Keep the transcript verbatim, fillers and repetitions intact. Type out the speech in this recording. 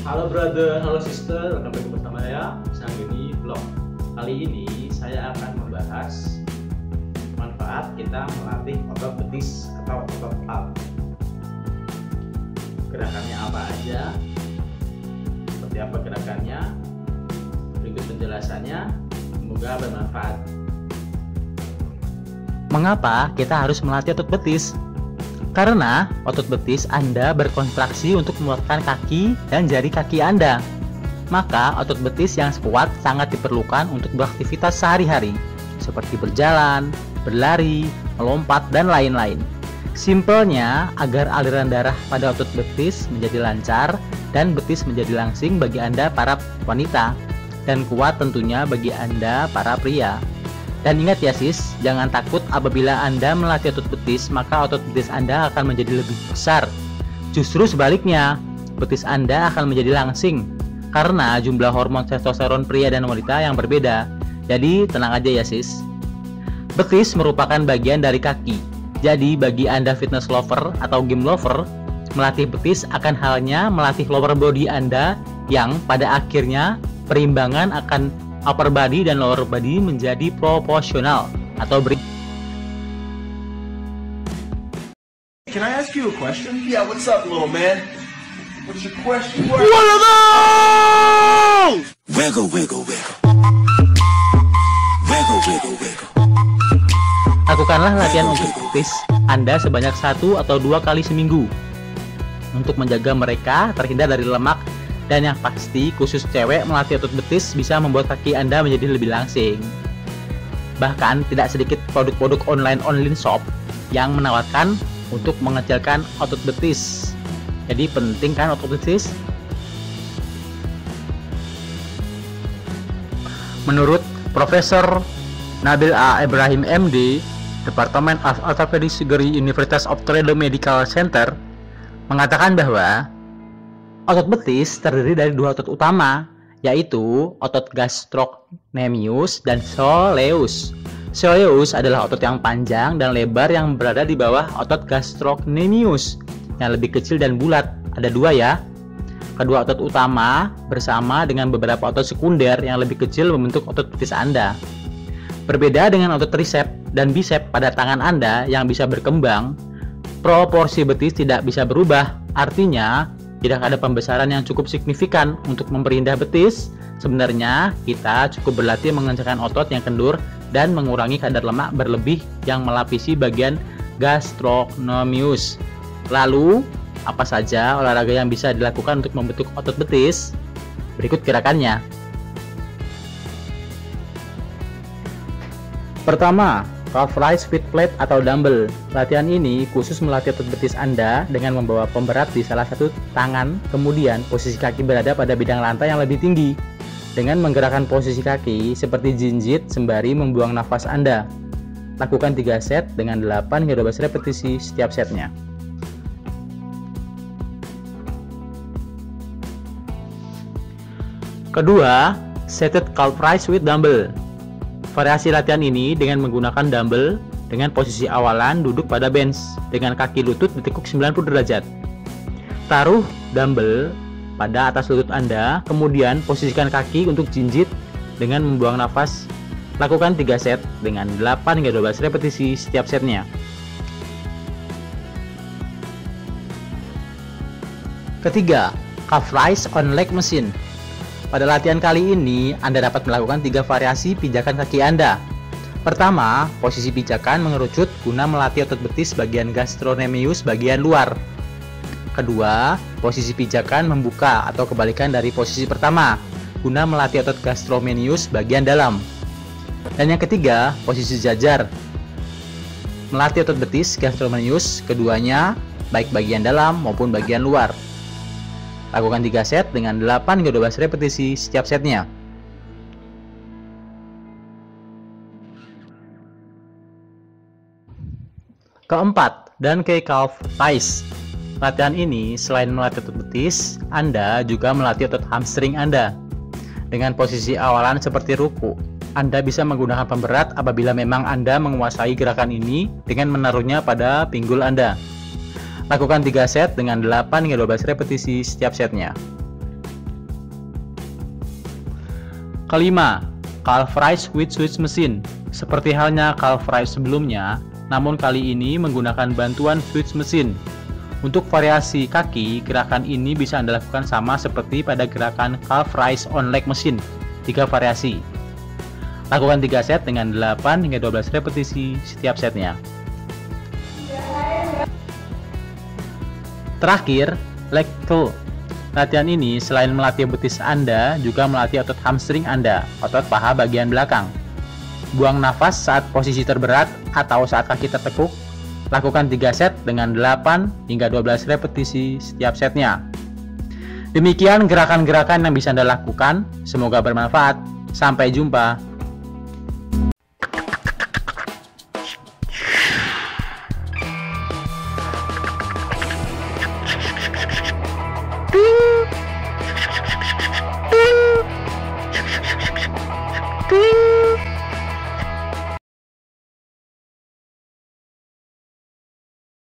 Halo brother, halo sister, welcome back bersama saya Sang Yuni Vlog. Kali ini saya akan membahas manfaat kita melatih otot betis atau otot ab. Gerakannya apa aja, seperti apa gerakannya, berikut penjelasannya, semoga bermanfaat. Mengapa kita harus melatih otot betis? Karena otot betis Anda berkontraksi untuk menguatkan kaki dan jari kaki Anda. Maka otot betis yang kuat sangat diperlukan untuk beraktivitas sehari-hari, seperti berjalan, berlari, melompat, dan lain-lain. Simpelnya, agar aliran darah pada otot betis menjadi lancar dan betis menjadi langsing bagi Anda para wanita, dan kuat tentunya bagi Anda para pria. Dan ingat ya sis, jangan takut apabila Anda melatih otot betis, maka otot betis Anda akan menjadi lebih besar. Justru sebaliknya, betis Anda akan menjadi langsing karena jumlah hormon testosteron pria dan wanita yang berbeda. Jadi tenang aja ya sis. Betis merupakan bagian dari kaki. Jadi bagi Anda fitness lover atau game lover, melatih betis akan halnya melatih lower body Anda yang pada akhirnya perimbangan akan upper body dan lower body menjadi proporsional atau ber. Can I ask you a question? Yeah, what's up, little man? What's your question? What are those? Wiggle, wiggle, wiggle. Wiggle, wiggle, wiggle. Lakukanlah latihan untuk betis Anda sebanyak satu atau dua kali seminggu untuk menjaga mereka terhindar dari lemak. Dan yang pasti, khusus cewek, melatih otot betis bisa membuat kaki Anda menjadi lebih langsing. Bahkan, tidak sedikit produk-produk online online shop yang menawarkan untuk mengecilkan otot betis. Jadi penting kan otot betis? Menurut Profesor Nabil A. Ibrahim M D, Department of Orthopedic Surgery University of Toledo Medical Center, mengatakan bahwa otot betis terdiri dari dua otot utama, yaitu otot gastrocnemius dan soleus. Soleus adalah otot yang panjang dan lebar yang berada di bawah otot gastrocnemius, yang lebih kecil dan bulat. Ada dua ya. Kedua otot utama bersama dengan beberapa otot sekunder yang lebih kecil membentuk otot betis Anda. Berbeda dengan otot tricep dan bicep pada tangan Anda yang bisa berkembang, proporsi betis tidak bisa berubah. Artinya, tidak ada pembesaran yang cukup signifikan untuk memperindah betis. Sebenarnya kita cukup berlatih mengencangkan otot yang kendur dan mengurangi kadar lemak berlebih yang melapisi bagian gastrocnemius. Lalu, apa saja olahraga yang bisa dilakukan untuk membentuk otot betis? Berikut gerakannya. Pertama, calf raise with plate atau dumbbell. Latihan ini khusus melatih otot betis Anda dengan membawa pemberat di salah satu tangan, kemudian posisi kaki berada pada bidang lantai yang lebih tinggi. Dengan menggerakkan posisi kaki seperti jinjit sembari membuang nafas Anda. Lakukan tiga set dengan delapan hingga dua belas repetisi setiap setnya. Kedua, seated calf raise with dumbbell. Variasi latihan ini dengan menggunakan dumbbell dengan posisi awalan duduk pada bench dengan kaki lutut ditekuk sembilan puluh derajat. Taruh dumbbell pada atas lutut Anda, kemudian posisikan kaki untuk jinjit dengan membuang nafas. Lakukan tiga set dengan delapan hingga dua belas repetisi setiap setnya. Ketiga, calf raise on leg machine. Pada latihan kali ini, Anda dapat melakukan tiga variasi pijakan kaki Anda. Pertama, posisi pijakan mengerucut guna melatih otot betis bagian gastrocnemius bagian luar. Kedua, posisi pijakan membuka atau kebalikan dari posisi pertama, guna melatih otot gastrocnemius bagian dalam. Dan yang ketiga, posisi jajar, melatih otot betis gastrocnemius keduanya, baik bagian dalam maupun bagian luar. Lakukan tiga set dengan delapan hingga dua belas repetisi setiap setnya. Keempat, Donkey calf raise. Latihan ini selain melatih otot betis, Anda juga melatih otot hamstring Anda. Dengan posisi awalan seperti ruku, Anda bisa menggunakan pemberat apabila memang Anda menguasai gerakan ini dengan menaruhnya pada pinggul Anda. Lakukan tiga set dengan delapan hingga dua belas repetisi setiap setnya. Kelima, calf raise with switch mesin. Seperti halnya calf raise sebelumnya, namun kali ini menggunakan bantuan switch mesin. Untuk variasi kaki, gerakan ini bisa Anda lakukan sama seperti pada gerakan calf raise on leg mesin, tiga variasi. Lakukan tiga set dengan delapan hingga dua belas repetisi setiap setnya. Terakhir, leg curl. Latihan ini selain melatih betis Anda, juga melatih otot hamstring Anda, otot paha bagian belakang. Buang nafas saat posisi terberat atau saat kaki tertekuk. Lakukan tiga set dengan delapan hingga dua belas repetisi setiap setnya. Demikian gerakan-gerakan yang bisa Anda lakukan. Semoga bermanfaat. Sampai jumpa. Ding.